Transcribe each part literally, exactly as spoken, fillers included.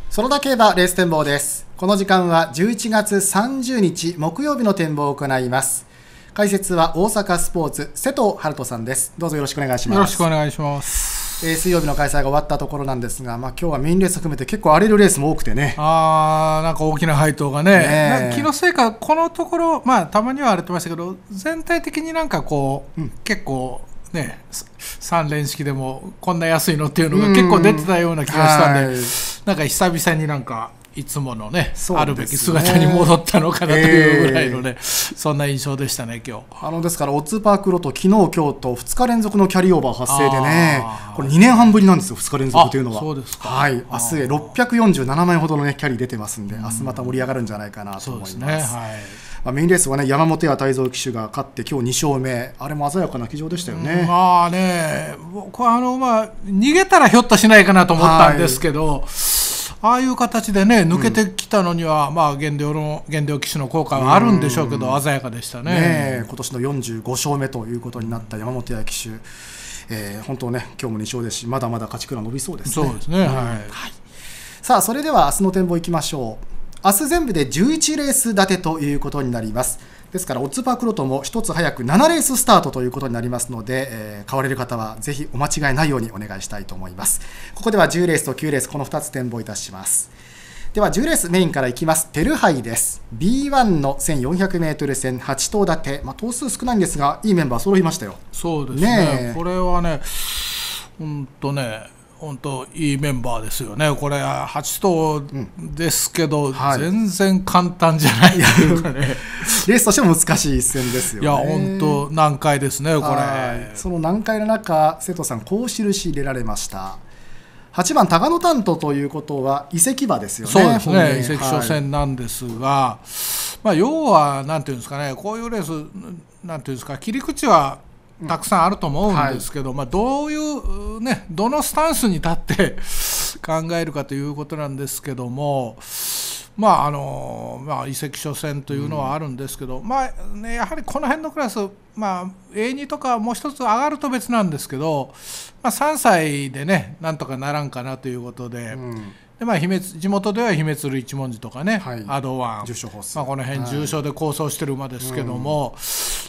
園田競馬レース展望です。この時間はじゅういちがつさんじゅうにち木曜日の展望を行います。解説は大阪スポーツ瀬戸春人さんです。どうぞよろしくお願いします。 よろしくお願いします。 えー、水曜日の開催が終わったところなんですが、まあ、今日はメインレース含めて結構荒れるレースも多くてね。 あー、なんか大きな配当がね、 ね気のせいかこのところ、まあ、たまには荒れてましたけど、全体的になんかこう、うん、結構ね、さん連式でもこんな安いのっていうのが結構出てたような気がしたんで、なんか久々になんかいつもの ね, ねあるべき姿に戻ったのかなというぐらいのね、えー、そんな印象でしたね今日。 あのですからオッズパークロト昨日今日とふつか連続のキャリーオーバー発生でね、これにねんはんぶりなんですよ、ふつか連続というのは。 そうですか。 はい、明日へろっぴゃくよんじゅうななまんえんほどの、ね、キャリー出てますんで、明日また盛り上がるんじゃないかなと思います。 そうですね、はい。 まあ、メインレースはね、山本屋泰造騎手が勝って今日にしょうめ、あれも鮮やかな騎乗でしたよね。 まあね、僕はあの、まあ、逃げたらひょっとしないかなと思ったんですけど、はい、ああいう形でね抜けてきたのには、うん、まあ減量の減量騎手の効果はあるんでしょうけど、鮮やかでした ね, ね今年のよんじゅうごしょうめということになった山本屋騎手、えー、本当ね今日もに勝ですし、まだまだ勝ち倉伸びそうですね。 そうですね、うん、はい、はい。 さあそれでは明日の展望いきましょう。明日全部でじゅういちレース立てということになります。ですからオッズパークロトも一つ早くななレーススタートということになりますので、えー、買われる方はぜひお間違いないようにお願いしたいと思います。ここではじゅうレースときゅうレースこのふたつ展望いたします。ではじゅうレースメインからいきます。テルハイです。 ビーワン の せんよんひゃくメートル 戦はち頭立て、まあ、頭数少ないんですがいいメンバー揃いましたよ。 そうです ね, ねこれはねうんとね本当いいメンバーですよね。これはち頭ですけど、うんはい、全然簡単じゃないというかねレースとしても難しい一戦ですよね。 いや本当難解ですねこれ。 その難解の中瀬戸さんこう印入れられました。はちばんタガノタントということは移籍馬ですよね。 そうですね、移籍初戦なんですが、はい、まあ、要はなんていうんですかね、こういうレースなんていうんですか、切り口はたくさんあると思うんですけど、うんはい、まあ、どういう、ね、どのスタンスに立って考えるかということなんですけども、まああのまあ、移籍初戦というのはあるんですけど、うんまあね、やはりこの辺のクラス、まあ、エーツー とかもう一つ上がると別なんですけど、まあ、さんさいでねなんとかならんかなということで。うんでまあ、秘密地元では秘密類一文字とかね、はい、アドワン、まあ、この辺重賞で構想してる馬ですけども、はい、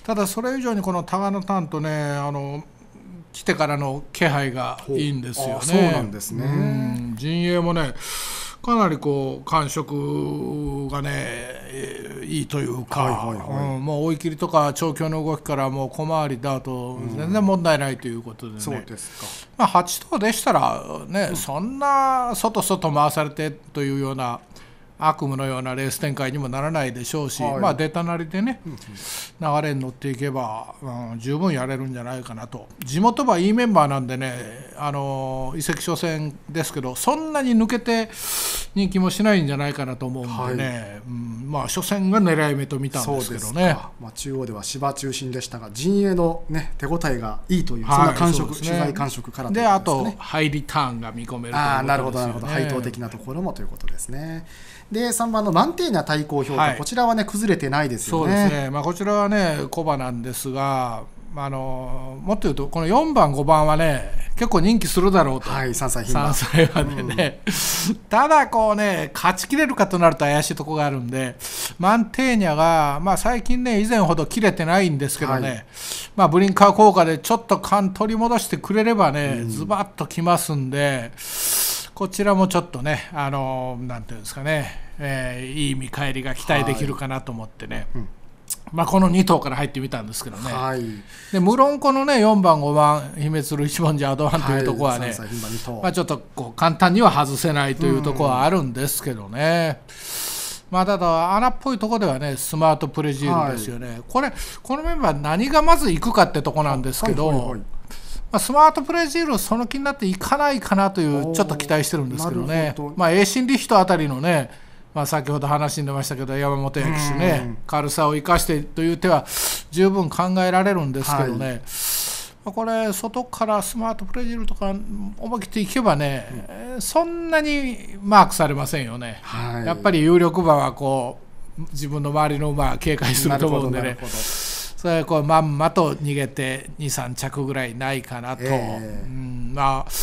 ただそれ以上にこのタガノタンとねあの来てからの気配がいいんですよね。 そうなんですね。 うん陣営もねかなりこう感触がねいいというか、はいはいはいうん、もう追い切りとか調教の動きからもう小回りだと全然問題ないということでね、うん、そうですか。まあ、はち頭でしたらね、うん、そんな外外回されてというような悪夢のようなレース展開にもならないでしょうし、はいまあ、出たなりでね、うん、流れに乗っていけば、うん、十分やれるんじゃないかなと。地元はいいメンバーなんでね、あの移籍初戦ですけどそんなに抜けて人気もしないんじゃないかなと思うんでね、はいうんまあ、初戦が狙い目と見たんですけどね。 まあ、中央では芝中心でしたが陣営の、ね、手応えがいいという、はい、そんな感触、ね、取材感触からということですね。 であとハイリターンが見込めるということですよね。 あなるほどなるほど、配当的なところもということですね。でさんばんのマンテーニャ対抗評価、はい、こちらはね崩れてないですよね。 そうですね、まあ、こちらはね小馬なんですが、あのもっと言うとこのよんばんごばんはね結構人気するだろうと、 はい、さんさい牝馬さんさいまでね、うん、ただこうね勝ちきれるかとなると怪しいところがあるんでマンテーニャが、まあ、最近ね以前ほど切れてないんですけどね、はいまあ、ブリンカー効果でちょっと勘取り戻してくれればね、うん、ズバッときますんでこちらもちょっとね、あのなんていうんですかね、えー、いい見返りが期待できるかなと思ってね、はいうんまあ、このに頭から入ってみたんですけどね、はい、で無論このねよんばんごばん秘密類一文字アドワンというところはね、はいまあ、ちょっとこう簡単には外せないというところはあるんですけどね、まあ、ただ穴っぽいところではねスマートプレジールですよね、はい、これこのメンバー何がまずいくかってとこなんですけど、はいはいはいまあ、スマートプレジールその気になっていかないかなというちょっと期待してるんですけどね、まあ、エーシンリヒトあたりのね、まあ、先ほど話に出ましたけど山本焼騎手ね軽さを生かしてという手は十分考えられるんですけどね、はいまあ、これ外からスマートプレジールとか思い切っていけばね、うん、そんなにマークされませんよね、はい、やっぱり有力馬はこう自分の周りの馬は警戒すると思うんでねそれこうまんまと逃げてにさん着ぐらいないかなと、えーうんまあ、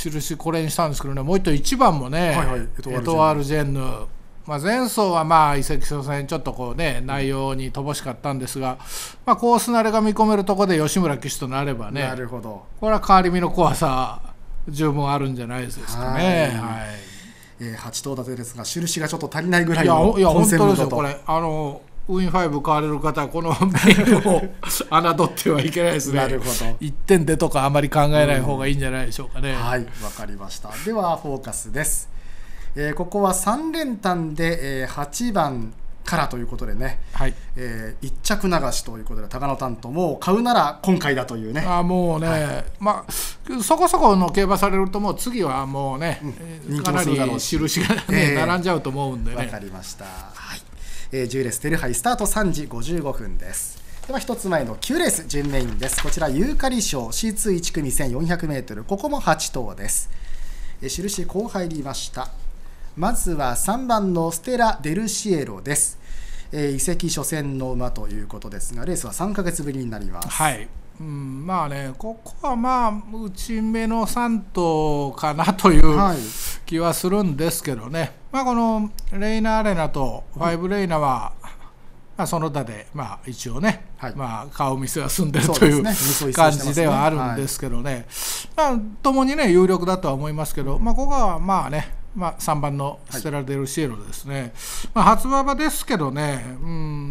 印これにしたんですけどね、もう一頭いちばんもね、 はいはい、 エトワール・ジェンヌ、まあ、前走はまあ移籍初戦ちょっとこうね内容に乏しかったんですが、まあ、コース慣れが見込めるところで吉村騎手となればね、 なるほど、 これは変わり身の怖さ十分あるんじゃないですかね。はい、はい、 えー、はち頭立てですが印がちょっと足りないぐらいいやのいや本混戦ムードと。 当ですよ、これあのウィンファイブ買われる方はこのメールを侮ってはいけないですね。 なるほど、 いってんでとかあまり考えない方がいいんじゃないでしょうかね。 はい、わかりました。ではフォーカスです。えー、ここはさん連単で、えー、はちばんからということでね、はい、えー、いっ着流しということで高野担当も買うなら今回だというね。 あもうね、はい、まあ、そこそこの競馬されるともう次はもうね、うん、かなり印が、ねえー、並んじゃうと思うんでね。 わかりました。はい、えー、じゅうレーステルハイスタートさんじごじゅうごふんです。ではひとつまえのきゅうレース準メインです。こちらユーカリ賞 シーツーいち 組 せんよんひゃくメートル、ここもはち頭です。えー、印こう入りました。まずはさんばんのステラ・デルシエロです。えー、移籍初戦の馬ということですがレースはさんかげつぶりになります。 はい、うん、まあねここはまあ内目のさん頭かなという気はするんですけどね、はい、まあ、このレイナアレナとファイブレイナは、うん、まあ、その他でまあ一応ね、はい、まあ、顔見せは済んでるという感じではあるんですけどね、まあ、共にね有力だとは思いますけど、まあ、ここはまあね、まあ、さんばんのステラ・デルシエロですね、はい、まあ、初馬場ですけどね、うん、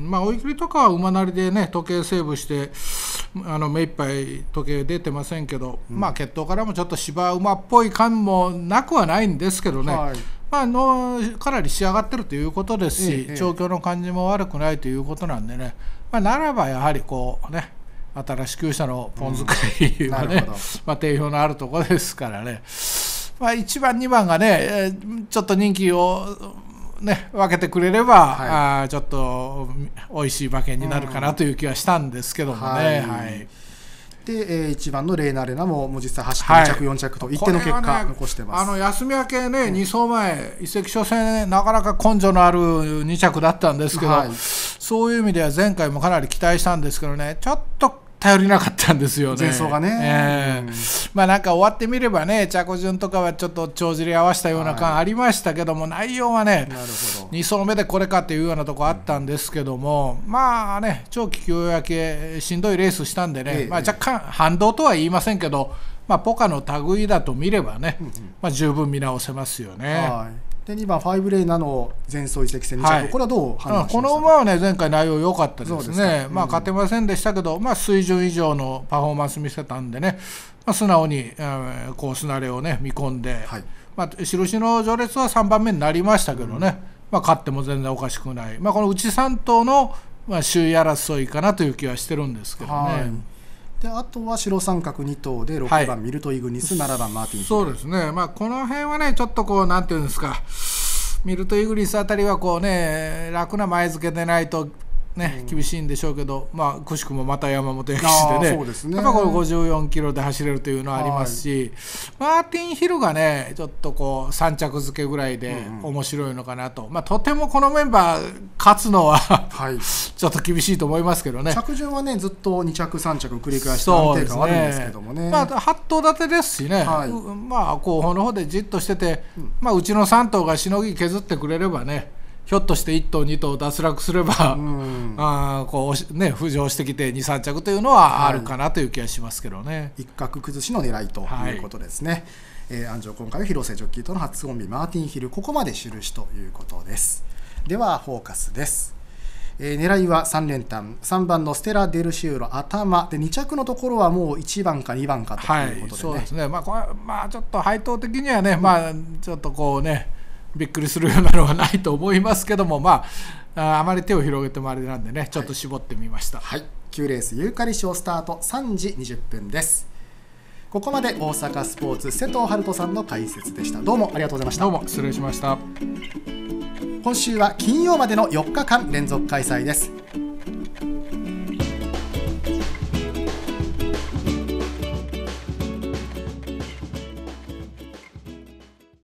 まあ、追い切りとかは馬なりでね時計セーブしてあの目いっぱい時計出てませんけど、うん、まあ、血統からもちょっと芝馬っぽい感もなくはないんですけどね、はい、まあ、のかなり仕上がってるということですし、ええ、調教の感じも悪くないということなんでね、まあ、ならばやはりこうね新しきゅう社のポン使いはね、うん、まあ、定評のあるところですからね、まあ、いちばんにばんがねちょっと人気を、ね、分けてくれれば、はい、あちょっとおいしい馬券になるかなという気はしたんですけどもね。うん、はい、はい、 で、えー、いちばんのレーナ・アレナももう実際走ってに着、はい、よん着と一定の結果残してます。 あの休み明けね、うん、に走前移籍初戦なかなか根性のあるに着だったんですけど、はい、そういう意味では前回もかなり期待したんですけどねちょっと頼りなかったんですよね。 前走がね、 えーうん、まあなんか終わってみればね着順とかはちょっと帳尻合わせたような感ありましたけども、はい、内容はねに走目でこれかっていうようなとこあったんですけども、うん、まあね長期休養明けしんどいレースしたんでね、えーまあ、若干反動とは言いませんけど、まあ、ポカの類だと見ればね、うんうん、まあ、十分見直せますよね。はい、でにばんファイブレイナの前走移籍戦に着、はい、これはどう判断しましたか。この馬はね前回内容良かったですね。まあ、勝てませんでしたけど、まあ、水準以上のパフォーマンス見せたんでね、まあ、素直に、えー、コース慣れをね見込んで、はい、まあ、印の序列はさんばんめになりましたけどね、うん、まあ、勝っても全然おかしくない、まあ、この内さん頭の、まあ、首位争いかなという気はしてるんですけどね。はい、であとは白三角に頭でろくばん、はい、ミルト・イグニス、ななばんマーティン。 そうですね、まあ、この辺はねちょっとこうなんていうんですかミルト・イグニスあたりはこうね楽な前付けでないとね、厳しいんでしょうけど、まあ、くしくもまた山本騎手でね、そうですね、やっぱこれごじゅうよんキロで走れるというのはありますし、はい、マーティン・ヒルがねちょっとこうさん着付けぐらいで面白いのかなと、うんうん、まあ、とてもこのメンバー勝つのは、はい、ちょっと厳しいと思いますけどね。 着順はねずっとに着さん着繰り返して安定感あるんですけどもね、 まあ、はち頭立てですしね、はい、まあ、後方の方でじっとしてて、うん、まあ、うちのさん頭がしのぎ削ってくれればねひょっとしていっ頭に頭脱落すれば、うん、あこうね、浮上してきてにさん着というのはあるかなという気がしますけどね、はい、 一角崩しの狙いということですね。はい、えー、安城今回は広瀬ジョッキーとの初コンビマーティン・ヒルここまで印ということです。ではフォーカスです。えー、狙いはさん連単さんばんのステラ・デルシウロ頭でに着のところはもういちばんかにばんかということでね、はい、そうですね、まあ、これまあちょっと配当的にはね、うん、まあちょっとこうねびっくりするようなのはないと思いますけども、まあ、あまり手を広げてもあれなんでねちょっと絞ってみました。はい、きゅうレースユーカリ賞スタートさんじにじゅっぷんです。ここまで大阪スポーツ瀬藤春人さんの解説でした。どうもありがとうございました。 どうも失礼しました。 今週は金曜までのよっかかん連続開催です。